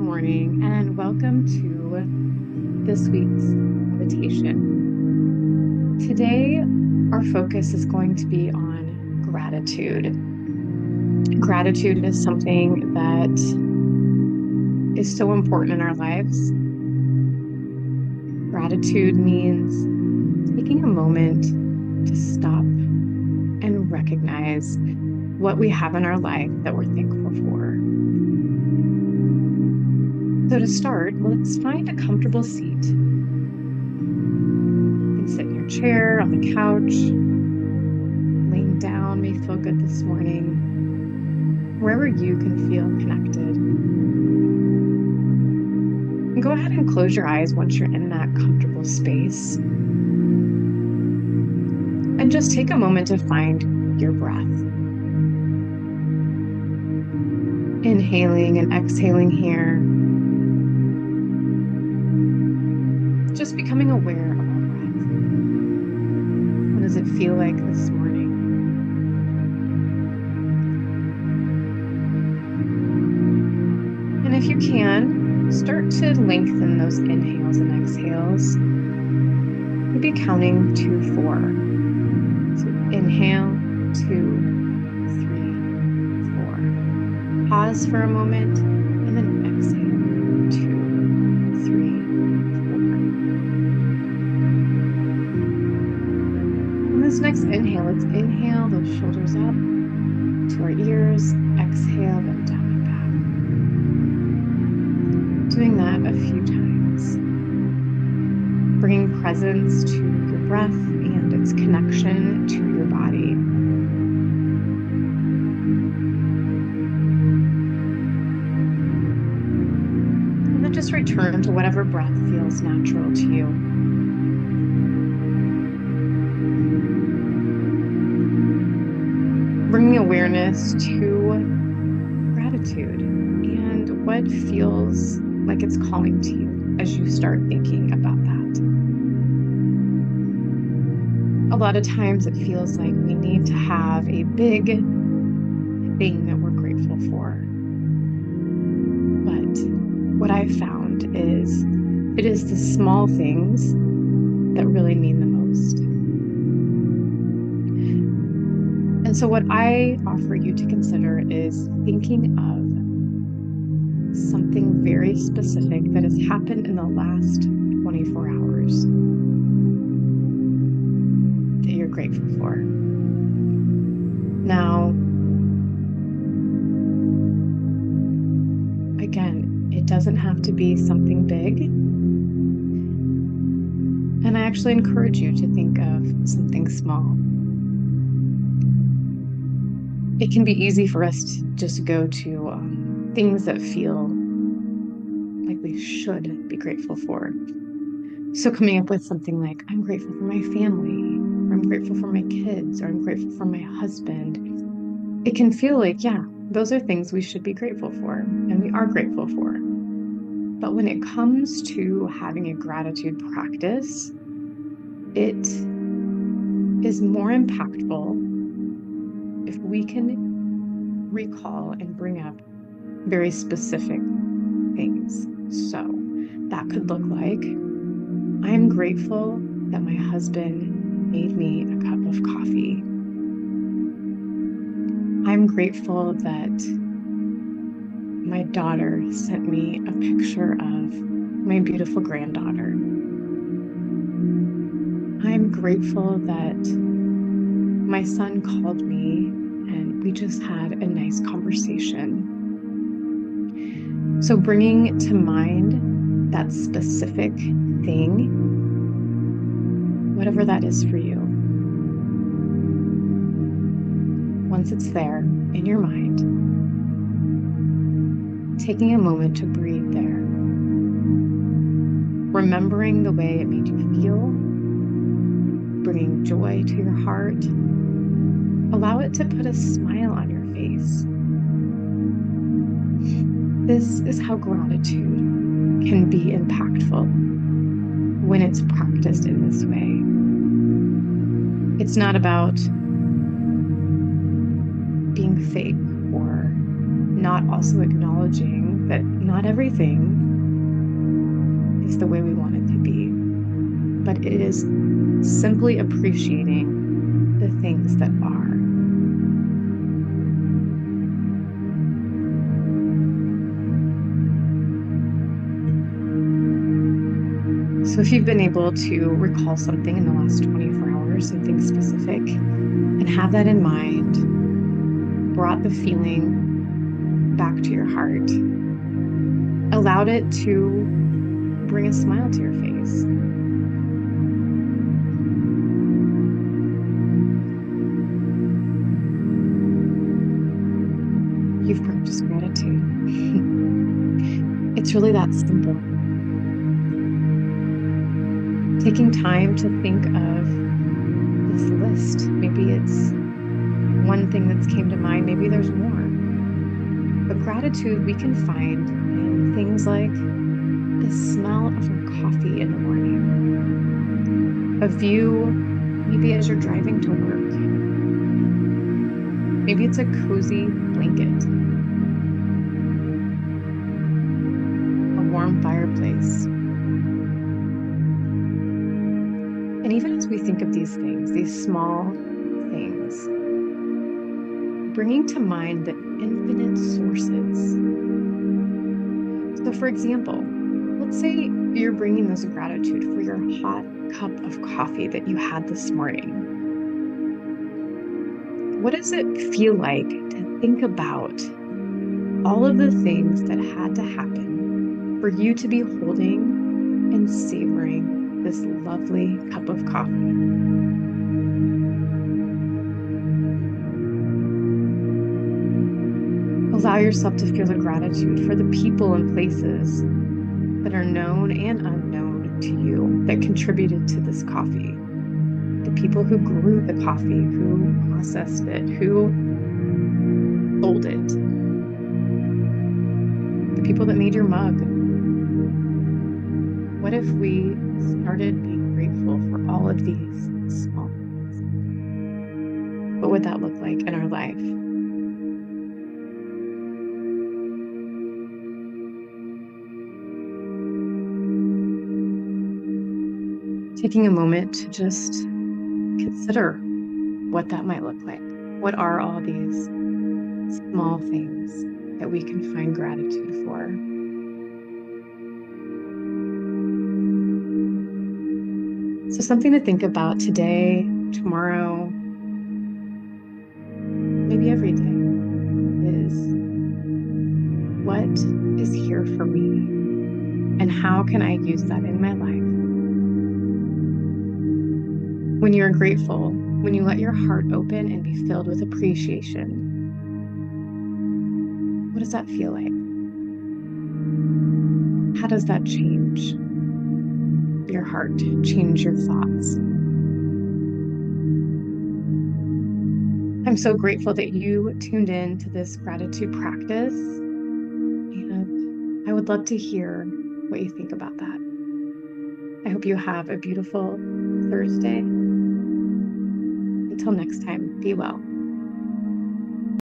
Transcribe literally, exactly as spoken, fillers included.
morning, and welcome to this week's meditation. Today, our focus is going to be on gratitude. Gratitude is something that is so important in our lives. Gratitude means taking a moment to stop and recognize what we have in our life that we're thankful for. So to start, let's find a comfortable seat. You can sit in your chair, on the couch, laying down may feel good this morning, wherever you can feel connected. And go ahead and close your eyes once you're in that comfortable space. And just take a moment to find your breath. Inhaling and exhaling here. Just becoming aware of our breath. What does it feel like this morning? And if you can, start to lengthen those inhales and exhales. Maybe counting to four. So inhale, two, three, four. Pause for a moment, and then exhale, two, three, this next inhale, let's inhale those shoulders up to our ears, exhale them down and back. Doing that a few times. Bringing presence to your breath and its connection to your body. And then just return to whatever breath feels natural to you. Bringing awareness to gratitude and what feels like it's calling to you as you start thinking about that. A lot of times it feels like we need to have a big thing that we're grateful for. But what I've found is it is the small things that really mean the most. And so what I offer you to consider is thinking of something very specific that has happened in the last twenty-four hours that you're grateful for. Now, again, it doesn't have to be something big. And I actually encourage you to think of something small. It can be easy for us to just go to um, things that feel like we should be grateful for. So coming up with something like, I'm grateful for my family, or I'm grateful for my kids, or I'm grateful for my husband. It can feel like, yeah, those are things we should be grateful for, and we are grateful for. But when it comes to having a gratitude practice, it is more impactful if we can recall and bring up very specific things. So that could look like, I am grateful that my husband made me a cup of coffee. I'm grateful that my daughter sent me a picture of my beautiful granddaughter. I'm grateful that my son called me and we just had a nice conversation. So bringing to mind that specific thing, whatever that is for you. Once it's there in your mind, taking a moment to breathe there, remembering the way it made you feel, bringing joy to your heart. Allow it to put a smile on your face. This is how gratitude can be impactful when it's practiced in this way. It's not about being fake or not also acknowledging that not everything is the way we want it to be, but it is simply appreciating the things that are. So if you've been able to recall something in the last twenty-four hours, something specific, and have that in mind, brought the feeling back to your heart, allowed it to bring a smile to your face. You've practiced gratitude. It's really that simple. Taking time to think of this list. Maybe it's one thing that's came to mind. Maybe there's more. But gratitude we can find in things like the smell of our coffee in the morning, a view maybe as you're driving to work. Maybe it's a cozy blanket, a warm fireplace. And even as we think of these things, these small things, bringing to mind the infinite sources. So for example, let's say you're bringing this gratitude for your hot cup of coffee that you had this morning. What does it feel like to think about all of the things that had to happen for you to be holding and savoring this lovely cup of coffee? Allow yourself to feel the gratitude for the people and places that are known and unknown to you that contributed to this coffee. The people who grew the coffee, who processed it, who sold it. The people that made your mug. What if we started being grateful for all of these small things? What would that look like in our life? Taking a moment to just consider what that might look like. What are all these small things that we can find gratitude for? So something to think about today, tomorrow, maybe every day is, what is here for me? And how can I use that in my life? When you're grateful, when you let your heart open and be filled with appreciation, what does that feel like? How does that change your heart, change your thoughts? I'm so grateful that you tuned in to this gratitude practice, and I would love to hear what you think about that. I hope you have a beautiful Thursday. Until next time, be well.